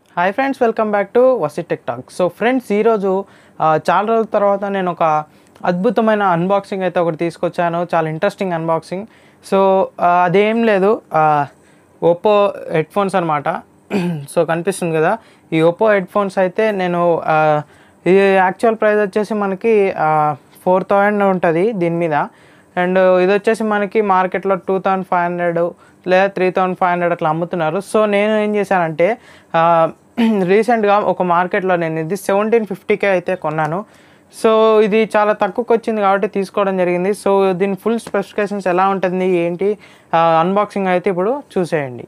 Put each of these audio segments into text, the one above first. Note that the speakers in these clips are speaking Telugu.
Hi friends, welcome back to Vasi tech talk. So friends, ఈరోజు చాలా రోజుల తర్వాత నేను ఒక అద్భుతమైన అన్బాక్సింగ్ అయితే ఒకటి తీసుకొచ్చాను. చాలా ఇంట్రెస్టింగ్ అన్బాక్సింగ్. సో అదేం లేదు, ఓప్పో హెడ్ ఫోన్స్ అనమాట. సో కనిపిస్తుంది కదా, ఈ ఓప్పో హెడ్ ఫోన్స్ అయితే నేను ఇది యాక్చువల్ ప్రైస్ వచ్చేసి మనకి 4000 ఉంటుంది దీని మీద. అండ్ ఇది వచ్చేసి మనకి మార్కెట్లో 2500 లేదా 3500 అట్లా అమ్ముతున్నారు. సో నేను ఏం చేశానంటే రీసెంట్గా ఒక మార్కెట్లో నేను ఇది 1750కే అయితే కొన్నాను. సో ఇది చాలా తక్కువకి వచ్చింది కాబట్టి తీసుకోవడం జరిగింది. సో దీని ఫుల్ స్పెసిఫికేషన్స్ ఎలా ఉంటుంది ఏంటి అన్బాక్సింగ్ అయితే ఇప్పుడు చూసేయండి.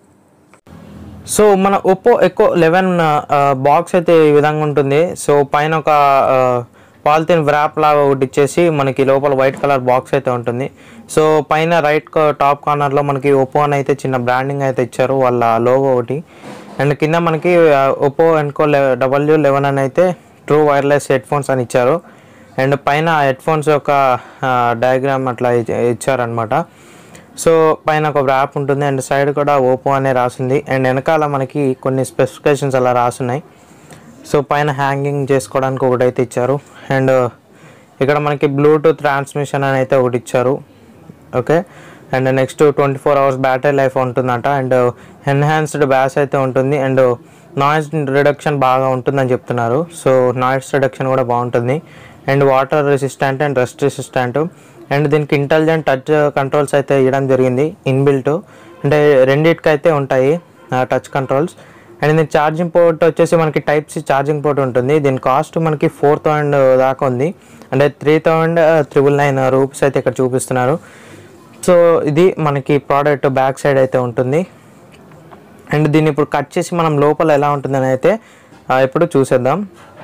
సో మన ఒప్పో ఎకో 11 బాక్స్ అయితే ఈ విధంగా ఉంటుంది. సో పైన ఒక పాలిథిన్ వ్రాప్ లాగా ఒకటి ఇచ్చేసి మనకి లోపల వైట్ కలర్ బాక్స్ అయితే ఉంటుంది. సో పైన రైట్ టాప్ కార్నర్లో మనకి ఒప్పో అని అయితే చిన్న బ్రాండింగ్ అయితే ఇచ్చారు, వాళ్ళ లోగో ఒకటి. అండ్ కింద మనకి ఒప్పో ఎన్కో W11 అని అయితే ట్రూ వైర్లెస్ హెడ్ ఫోన్స్ అని ఇచ్చారు. అండ్ పైన హెడ్ ఫోన్స్ యొక్క డయాగ్రామ్ అట్లా ఇచ్చారనమాట. సో పైన ఒక వ్రాప్ ఉంటుంది అండ్ సైడ్ కూడా ఓప్పో అనే రాసింది. అండ్ వెనకాల మనకి కొన్ని స్పెసిఫికేషన్స్ అలా రాసున్నాయి. సో పైన హ్యాంగింగ్ చేసుకోవడానికి ఒకటి అయితే ఇచ్చారు. అండ్ ఇక్కడ మనకి బ్లూటూత్ ట్రాన్స్మిషన్ అని అయితే ఒకటి ఇచ్చారు. Okay, and next 24 hours battery life ఉంటుందంట. అండ్ ఎన్హాన్స్డ్ బ్యాస్ అయితే ఉంటుంది. అండ్ నాయిస్ రిడక్షన్ బాగా ఉంటుందని చెప్తున్నారు. సో నాయిస్ రిడక్షన్ కూడా బాగుంటుంది. And water resistant and rust resistant. And దీనికి ఇంటెలిజెంట్ టచ్ కంట్రోల్స్ అయితే ఇవ్వడం జరిగింది ఇన్బిల్ట్. అంటే రెండిటికి అయితే ఉంటాయి టచ్ కంట్రోల్స్. అండ్ దీని ఛార్జింగ్ పోర్ట్ వచ్చేసి మనకి టైప్ సి ఛార్జింగ్ పోర్ట్ ఉంటుంది. దీని కాస్ట్ మనకి 4000 దాకా ఉంది. అంటే 3999 రూపీస్ అయితే ఇక్కడ చూపిస్తున్నారు. సో ఇది మనకి ప్రోడక్ట్ బ్యాక్ సైడ్ అయితే ఉంటుంది. అండ్ దీన్ని ఇప్పుడు కట్ చేసి మనం లోపల ఎలా ఉంటుందని అయితే ఇప్పుడు చూసేద్దాం.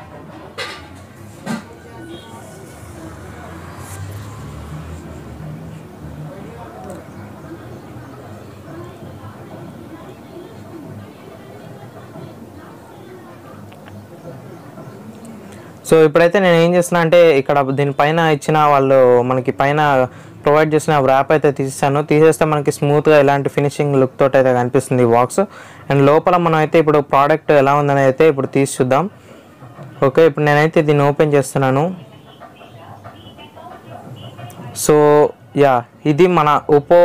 సో ఇప్పుడైతే నేను ఏం చేస్తున్నా అంటే ఇక్కడ దీనిపైన ఇచ్చిన వాళ్ళు మనకి పైన ప్రొవైడ్ చేసిన ర్యాప్ అయితే తీసేస్తే మనకి స్మూత్గా ఇలాంటి ఫినిషింగ్ లుక్ తోటి అయితే కనిపిస్తుంది ఈ బాక్స్. అండ్ లోపల మనం అయితే ఇప్పుడు ప్రోడక్ట్ ఎలా ఉందని అయితే ఇప్పుడు తీసి చూద్దాం. ఓకే, ఇప్పుడు నేనైతే దీన్ని ఓపెన్ చేస్తున్నాను. సో యా, ఇది మన ఒప్పో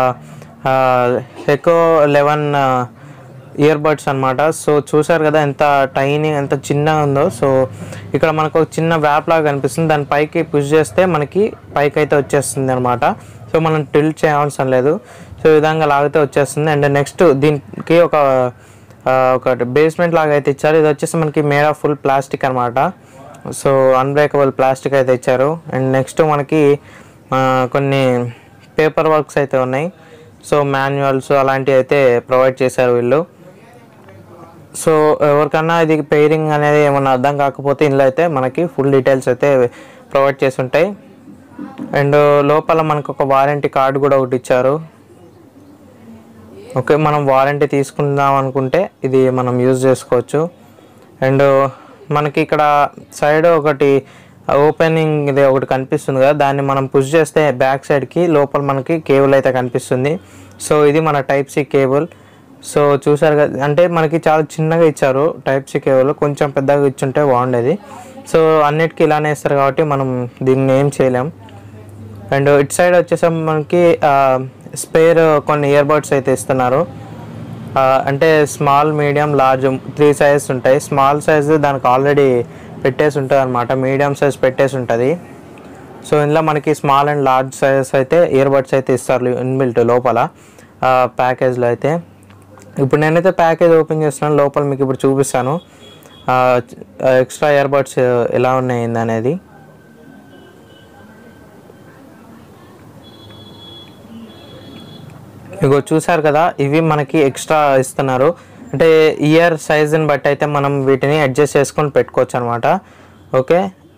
ఎకో 11 ఇయర్ బడ్స్ అనమాట. సో చూసారు కదా ఎంత టైనీ ఎంత చిన్నగా ఉందో. సో ఇక్కడ మనకు ఒక చిన్న వ్యాప్ లాగా కనిపిస్తుంది. దాని పైకి పుష్ చేస్తే మనకి పైకి అయితే వచ్చేస్తుంది అనమాట. సో మనం టిల్ట్ చేయాల్సిన లేదు. సో ఈ విధంగా లాగితే వచ్చేస్తుంది. అండ్ నెక్స్ట్ దీనికి ఒక బేస్మెంట్ లాగా అయితే ఇచ్చారు. ఇది వచ్చేసి మనకి మేడ్ ఆఫ్ ఫుల్ ప్లాస్టిక్ అనమాట. సో అన్బ్రేకబుల్ ప్లాస్టిక్ అయితే ఇచ్చారు. అండ్ నెక్స్ట్ మనకి కొన్ని పేపర్ వర్క్స్ అయితే ఉన్నాయి. సో మాన్యువల్స్ అలాంటివి అయితే ప్రొవైడ్ చేశారు వీళ్ళు. సో ఎవరికన్నా ఇది పెయిరింగ్ అనేది ఏమన్నా అర్థం కాకపోతే ఇందులో అయితే మనకి ఫుల్ డీటెయిల్స్ అయితే ప్రొవైడ్ చేసి ఉంటాయి. అండ్ లోపల మనకు ఒక వారంటీ కార్డు కూడా ఒకటి ఇచ్చారు. ఓకే, మనం వారంటీ తీసుకుందాం అనుకుంటే ఇది మనం యూజ్ చేసుకోవచ్చు. అండ్ మనకి ఇక్కడ సైడ్ ఒకటి ఓపెనింగ్ ఇది ఒకటి కనిపిస్తుంది కదా, దాన్ని మనం పుష్ చేస్తే బ్యాక్ సైడ్కి లోపల మనకి కేబుల్ అయితే కనిపిస్తుంది. సో ఇది మన టైప్ సి కేబుల్. సో చూసారు కదా, అంటే మనకి చాలా చిన్నగా ఇచ్చారు టైప్ సి కేబుల్. కొంచెం పెద్దగా ఇచ్చుంటే బాగుండేది. సో అన్నిటికీ ఇలానే ఇస్తారు కాబట్టి మనం దీన్ని ఏం చేయలేం. అండ్ ఇటు సైడ్ వచ్చేసి మనకి స్పేర్ కొన్ని ఇయర్ బడ్స్ అయితే ఇస్తున్నారు. అంటే స్మాల్, మీడియం, లార్జ్ 3 సైజెస్ ఉంటాయి. స్మాల్ సైజు దానికి ఆల్రెడీ పెట్టేసి ఉంటుంది అనమాట. మీడియం సైజ్ పెట్టేసి ఉంటుంది. సో ఇందులో మనకి స్మాల్ అండ్ లార్జ్ సైజెస్ అయితే ఇయర్ బడ్స్ అయితే ఇస్తారు ఇన్బిల్ట్ లోపల ప్యాకేజ్లో అయితే. ఇప్పుడు నేనైతే ప్యాకేజ్ ఓపెన్ చేస్తున్నాను. లోపల మీకు ఇప్పుడు చూపిస్తాను ఎక్స్ట్రా ఇయర్ బడ్స్ ఎలా ఉన్నాయి అనేది. ఇగో చూసారు కదా, ఇవి మనకి ఎక్స్ట్రా ఇస్తున్నారు. అంటే ఇయర్ సైజుని బట్టి అయితే మనం వీటిని అడ్జస్ట్ చేసుకొని పెట్టుకోవచ్చు అనమాట. ఓకే,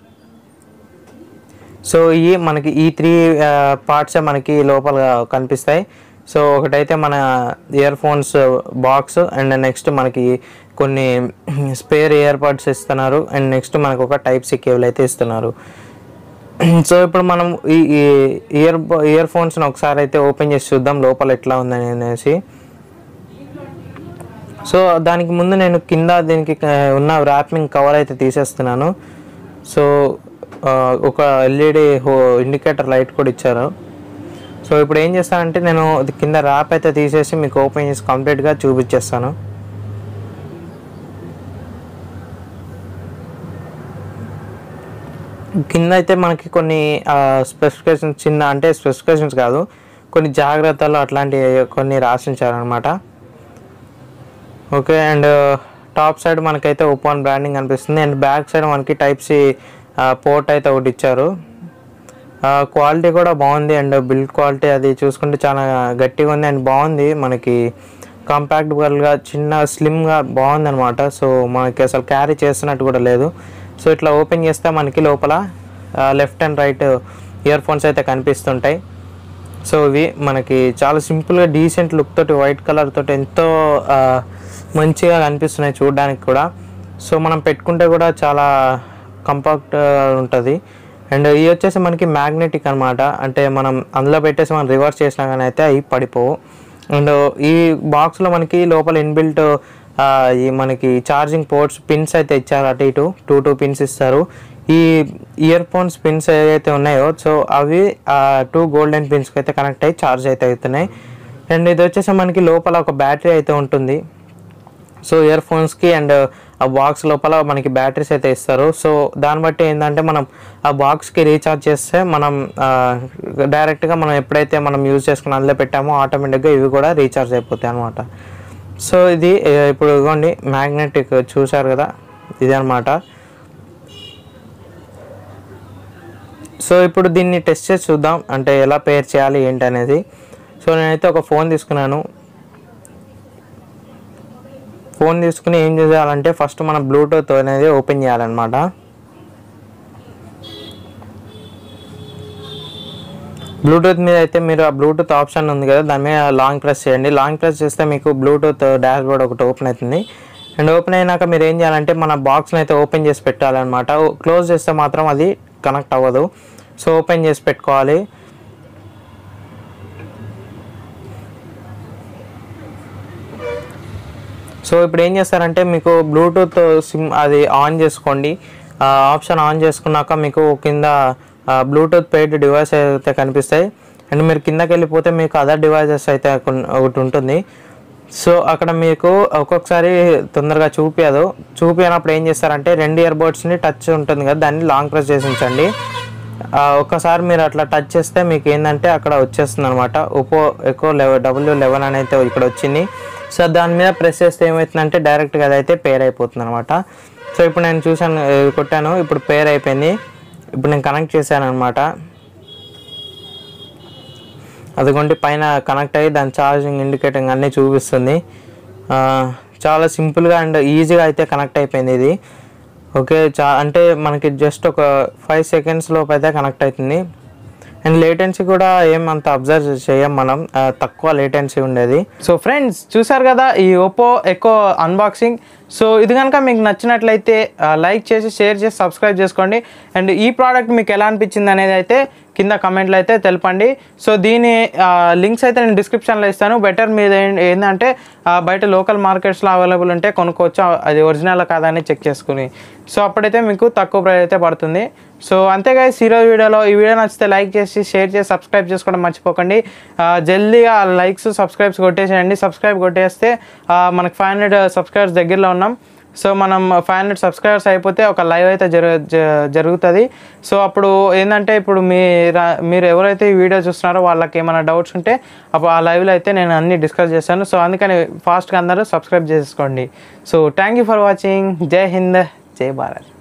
సో మనకి ఈ 3 పార్ట్సే మనకి లోపల కనిపిస్తాయి. సో ఒకటైతే మన earphones box. And next మనకి కొన్ని స్పేర్ ఇయర్ బడ్స్ ఇస్తున్నారు. అండ్ నెక్స్ట్ మనకు ఒక టైప్ సి కేబుల్ అయితే ఇస్తున్నారు. సో ఇప్పుడు మనం ఈ ఇయర్ ఫోన్స్ని ఒకసారి అయితే ఓపెన్ చేసి చూద్దాం లోపల ఎట్లా ఉందని అనేసి. సో దానికి ముందు నేను కింద దీనికి ఉన్న ర్యాపింగ్ కవర్ అయితే తీసేస్తున్నాను. సో ఒక ఎల్ఈడి ఇండికేటర్ లైట్ కూడా ఇచ్చారు. సో ఇప్పుడు ఏం చేస్తానంటే నేను కింద ర్యాప్ అయితే తీసేసి మీకు ఓపెన్ చేసి కంప్లీట్గా చూపించేస్తాను. కింద అయితే మనకి కొన్ని స్పెసిఫికేషన్స్ స్పెసిఫికేషన్స్ కాదు, కొన్ని జాగ్రత్తలు అట్లాంటివి కొన్ని రాసించారనమాట. ఓకే, అండ్ టాప్ సైడ్ మనకైతే ఓపెన్ బ్రాండింగ్ అనిపిస్తుంది. అండ్ బ్యాక్ సైడ్ మనకి టైప్-సి పోర్ట్ అయితే ఒకటి ఇచ్చారు. క్వాలిటీ కూడా బాగుంది. అండ్ బిల్డ్ క్వాలిటీ అది చూసుకుంటే చాలా గట్టిగా ఉంది అండ్ బాగుంది. మనకి కాంపాక్టబుల్గా చిన్న స్లిమ్గా బాగుంది అనమాట. సో మనకి అసలు క్యారీ చేస్తున్నట్టు కూడా లేదు. సో ఇట్లా ఓపెన్ చేస్తే మనకి లోపల left and right earphones అయితే కనిపిస్తుంటాయి. సో ఇవి మనకి చాలా సింపుల్గా డీసెంట్ లుక్ తోటి వైట్ కలర్ తోటి ఎంతో మంచిగా కనిపిస్తున్నాయి చూడడానికి కూడా. సో మనం పెట్టుకుంటే కూడా చాలా కంపాక్ట్ ఉంటుంది. అండ్ ఇవి వచ్చేసి మనకి మ్యాగ్నెటిక్ అనమాట. అంటే మనం అందులో పెట్టేసి మనం రివర్స్ చేసినా కానీ అయితే అవి పడిపోవు. అండ్ ఈ బాక్స్లో మనకి లోపల ఇన్బిల్ట్ ఈ మనకి ఛార్జింగ్ పోర్ట్స్ పిన్స్ అయితే ఇచ్చారు. అటు ఇటు టూ పిన్స్ ఇస్తారు. ఈ ఇయర్ ఫోన్స్ పిన్స్ ఏవైతే ఉన్నాయో సో అవి 2 గోల్డెన్ పిన్స్కి అయితే కనెక్ట్ అయ్యి ఛార్జ్ అయితే అవుతున్నాయి. అండ్ ఇది వచ్చేసి మనకి లోపల ఒక బ్యాటరీ అయితే ఉంటుంది. సో ఇయర్ ఫోన్స్కి అండ్ ఆ బాక్స్ లోపల మనకి బ్యాటరీస్ అయితే ఇస్తారు. సో దాన్ని బట్టి ఏంటంటే మనం ఆ బాక్స్కి రీఛార్జ్ చేస్తే మనం డైరెక్ట్గా మనం ఎప్పుడైతే మనం యూజ్ చేసుకుని అందులో పెట్టామో ఆటోమేటిక్గా ఇవి కూడా రీఛార్జ్ అయిపోతాయి అనమాట. సో ఇది ఇప్పుడు ఇదిగోండి మ్యాగ్నెటిక్ చూసారు కదా, ఇది అనమాట. సో ఇప్పుడు దీన్ని టెస్ట్ చేసి చూద్దాం అంటే ఎలా పేర్ చేయాలి ఏంటి అనేది. సో నేనైతే ఒక ఫోన్ తీసుకున్నాను. ఫోన్ తీసుకుని ఏం చేయాలంటే ఫస్ట్ మనం బ్లూటూత్ అనేది ఓపెన్ చేయాలన్నమాట. బ్లూటూత్ మీద అయితే మీరు ఆ బ్లూటూత్ ఆప్షన్ ఉంది కదా, దాని మీద లాంగ్ ప్రెస్ చేయండి. లాంగ్ ప్రెస్ చేస్తే మీకు బ్లూటూత్ డాష్ బోర్డ్ ఒకటి ఓపెన్ అవుతుంది. అండ్ ఓపెన్ అయినాక మీరు ఏం చేయాలంటే మన బాక్స్ని అయితే ఓపెన్ చేసి పెట్టాలన్నమాట. క్లోజ్ చేస్తే మాత్రం అది కనెక్ట్ అవ్వదు. సో ఓపెన్ చేసి పెట్టుకోవాలి. సో ఇప్పుడు ఏం చేస్తారంటే మీకు బ్లూటూత్ సిమ్ అది ఆన్ చేసుకోండి. ఆప్షన్ ఆన్ చేసుకున్నాక మీకు కింద బ్లూటూత్ పెయిడ్ డివైస్ అయితే కనిపిస్తాయి. అండ్ మీరు కిందకి వెళ్ళిపోతే మీకు అదర్ డివైజెస్ అయితే ఒకటి ఉంటుంది. సో అక్కడ మీకు ఒక్కొక్కసారి తొందరగా చూపించినప్పుడు ఏం చేస్తారంటే 2 ఇయర్ బడ్స్ని టచ్ ఉంటుంది కదా, దాన్ని లాంగ్ ప్రెస్ చేసి ఉంచండి. ఒక్కసారి మీరు అట్లా టచ్ చేస్తే మీకు ఏంటంటే అక్కడ వచ్చేస్తుంది అనమాట. ఒప్పో ఎకో W11 అని అయితే ఇక్కడ వచ్చింది. సో దాని మీద ప్రెస్ చేస్తే ఏమవుతుందంటే డైరెక్ట్గా అదైతే పేర్ అయిపోతుంది అనమాట. సో ఇప్పుడు నేను కొట్టాను, ఇప్పుడు పేర్ అయిపోయింది. ఇప్పుడు నేను కనెక్ట్ చేశాను అనమాట. అదిగోండి పైన కనెక్ట్ అయ్యి దాని ఛార్జింగ్ ఇండికేటింగ్ అన్నీ చూపిస్తుంది. చాలా సింపుల్గా అండ్ ఈజీగా అయితే కనెక్ట్ అయిపోయింది ఇది. ఓకే, అంటే మనకి జస్ట్ ఒక 5 సెకండ్స్ లోపు అయితే కనెక్ట్ అవుతుంది. అండ్ లేటెన్సీ కూడా ఏమంత అబ్జర్వ్ చేయం మనం, తక్కువ లేటెన్సీ ఉండేది. సో ఫ్రెండ్స్ చూసారు కదా ఈ ఒప్పో ఎకో అన్బాక్సింగ్. సో ఇది కనుక మీకు నచ్చినట్లయితే లైక్ చేసి షేర్ చేసి సబ్స్క్రైబ్ చేసుకోండి. అండ్ ఈ ప్రోడక్ట్ మీకు ఎలా అనిపించింది అనేది అయితే కింద కమెంట్లో అయితే తెలపండి. సో దీని లింక్స్ అయితే నేను డిస్క్రిప్షన్లో ఇస్తాను. బెటర్ మీద ఏంటంటే బయట లోకల్ మార్కెట్స్లో అవైలబుల్ ఉంటే కొనుక్కోవచ్చు, అది ఒరిజినల్ కాదని చెక్ చేసుకుని. సో అప్పుడైతే మీకు తక్కువ ప్రైస్ అయితే పడుతుంది. సో అంతే గైస్ ఈ వీడియో నచ్చితే లైక్ చేసి షేర్ చేసి సబ్స్క్రైబ్ చేసుకోవడం మర్చిపోకండి. జల్దీగా లైక్స్ సబ్స్క్రైబ్స్ కొట్టేసేయండి. సబ్స్క్రైబ్ కొట్టేస్తే మనకు 500 సబ్స్క్రైబర్స్ దగ్గరలో ఉన్నాం. సో మనం 500 సబ్స్క్రైబర్స్ అయిపోతే ఒక లైవ్ అయితే జరుగుతుంది. సో అప్పుడు ఏంటంటే ఇప్పుడు మీరు ఎవరైతే ఈ వీడియో చూస్తున్నారో వాళ్ళకి ఏమైనా డౌట్స్ ఉంటే అప్పుడు ఆ లైవ్లో అయితే నేను అన్నీ డిస్కస్ చేస్తాను. సో అందుకని ఫాస్ట్గా అందరూ సబ్స్క్రైబ్ చేసుకోండి. So thank you for watching. జై హింద్, జై భారత్.